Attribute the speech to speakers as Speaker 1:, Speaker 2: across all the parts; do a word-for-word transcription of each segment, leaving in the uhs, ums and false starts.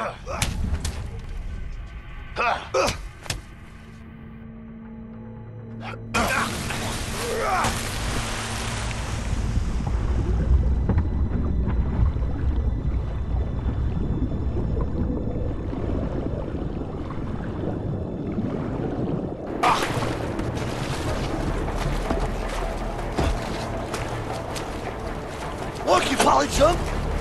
Speaker 1: Look, you polyjump!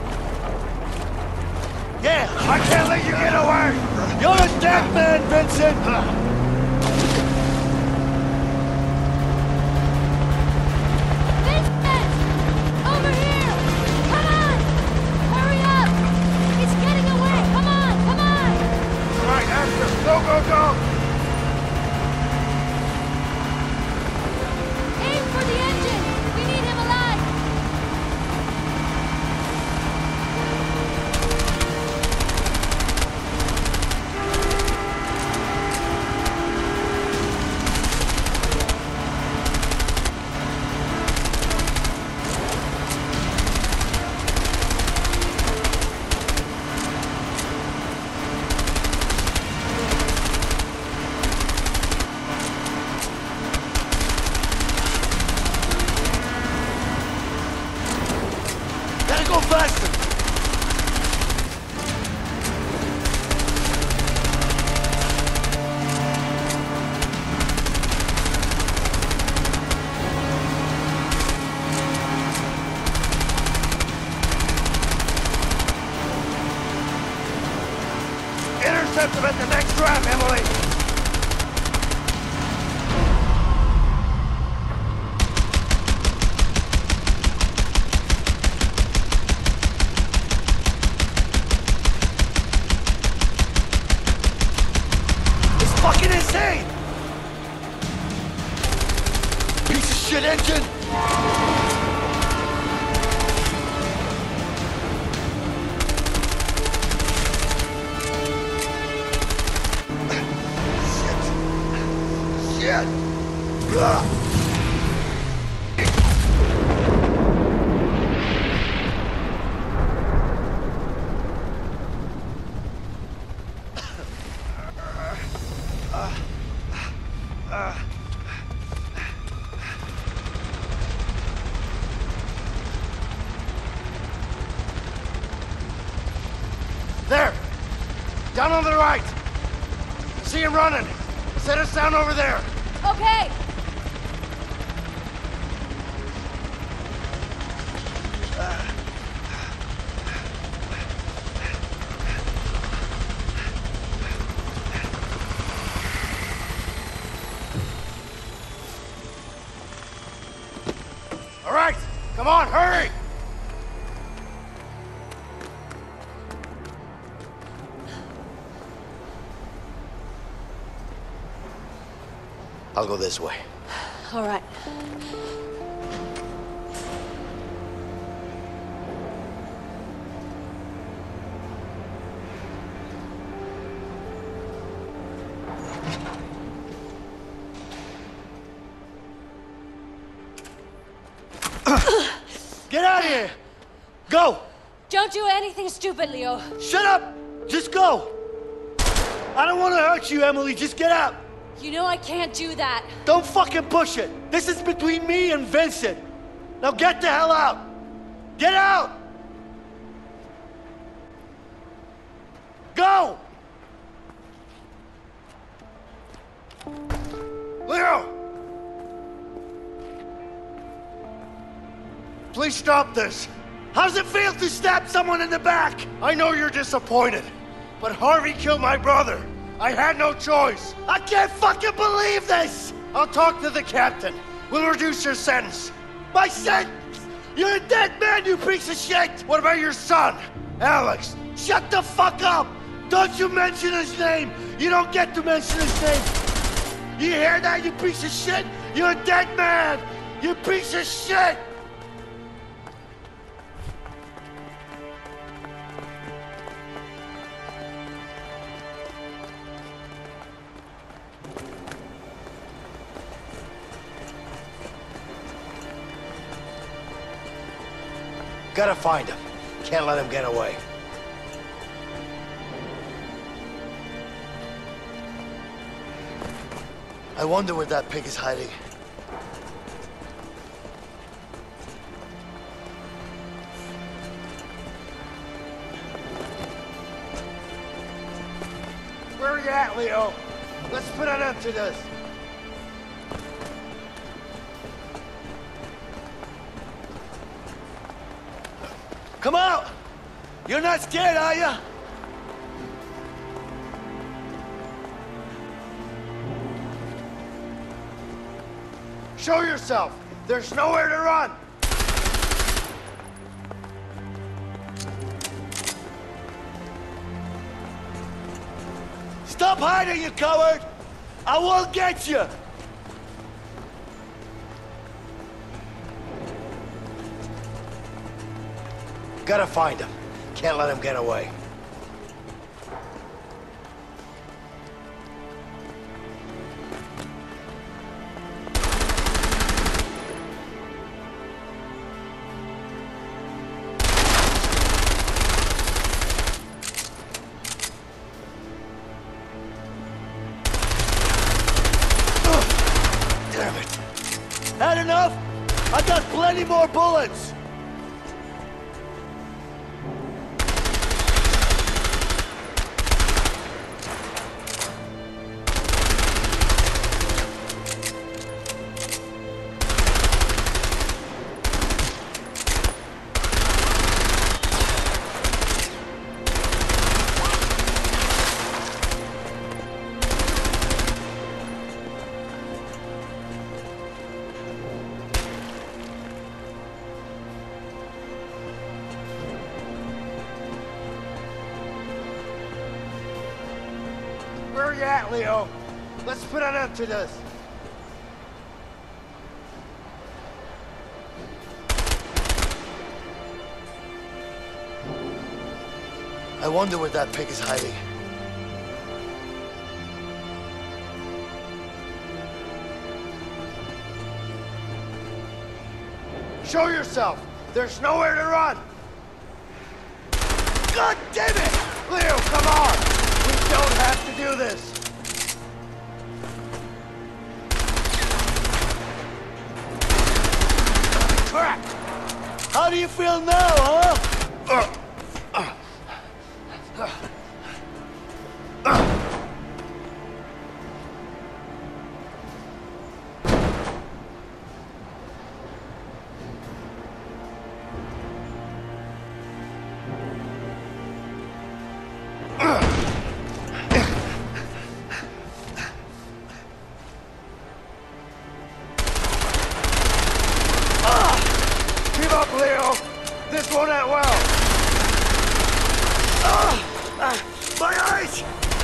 Speaker 1: Yeah, I can't let you get away! You're a dead man, Vincent!
Speaker 2: Vincent! Over here! Come on! Hurry up! He's getting away! Come on! Come on!
Speaker 1: All right, after! Go, go, go!
Speaker 2: Aim for the engine! We need him alive!
Speaker 1: Gotta go faster! Intercept him at the next trap, Emily! It's fucking insane! Piece of shit engine! Shit! Ugh. There! Down on the right! See him running! Set us down over there!
Speaker 2: Okay!
Speaker 1: All right! Come on, hurry! I'll go this way.
Speaker 2: All right.
Speaker 1: Get out of here! Go!
Speaker 2: Don't do anything stupid, Leo.
Speaker 1: Shut up! Just go! I don't want to hurt you, Emily. Just get out!
Speaker 2: You know I can't do that.
Speaker 1: Don't fucking push it! This is between me and Vincent! Now get the hell out! Get out! Go! Leo! Please stop this! How does it feel to stab someone in the back? I know you're disappointed, but Harvey killed my brother. I had no choice. I can't fucking believe this! I'll talk to the captain. We'll reduce your sentence. My sentence? You're a dead man, you piece of shit! What about your son, Alex? Shut the fuck up! Don't you mention his name! You don't get to mention his name! You hear that, you piece of shit? You're a dead man! You piece of shit! Gotta find him. Can't let him get away. I wonder where that pig is hiding. Where are you at, Leo? Let's put an end to this. Come out! You're not scared, are you? Show yourself! There's nowhere to run! Stop hiding, you coward! I won't get you! Gotta find him. Can't let him get away. Damn it. Had enough? I got plenty more bullets! Where are you at, Leo? Let's put an end to this. I wonder where that pig is hiding. Show yourself! There's nowhere to run! God damn it! Leo, come on! We don't have to do this! Crap! How do you feel now, huh? Uh, uh, uh, uh. Keep up, Leo! This won't end well! Ah! Ah! My eyes!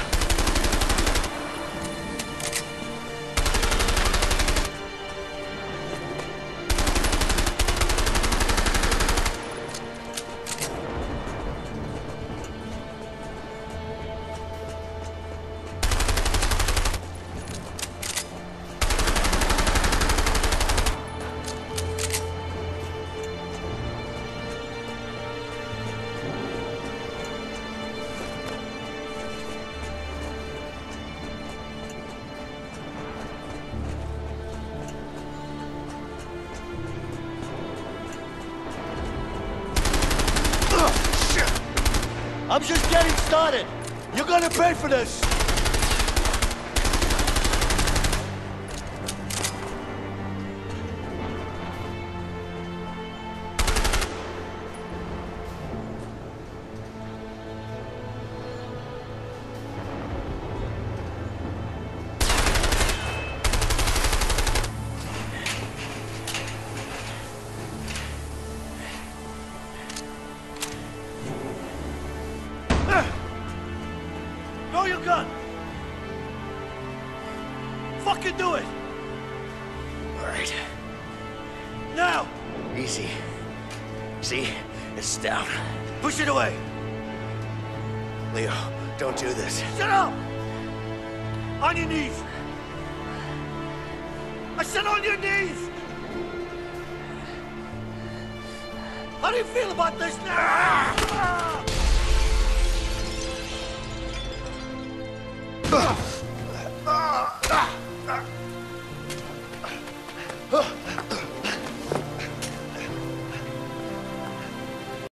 Speaker 1: I'm just getting started. You're gonna pay for this. Throw your gun! Fucking do it!
Speaker 3: All right.
Speaker 1: Now!
Speaker 3: Easy. See? It's down.
Speaker 1: Push it away!
Speaker 3: Leo, don't do this.
Speaker 1: Shut up! On your knees! I said on your knees! How do you feel about this now? Ah! Ah!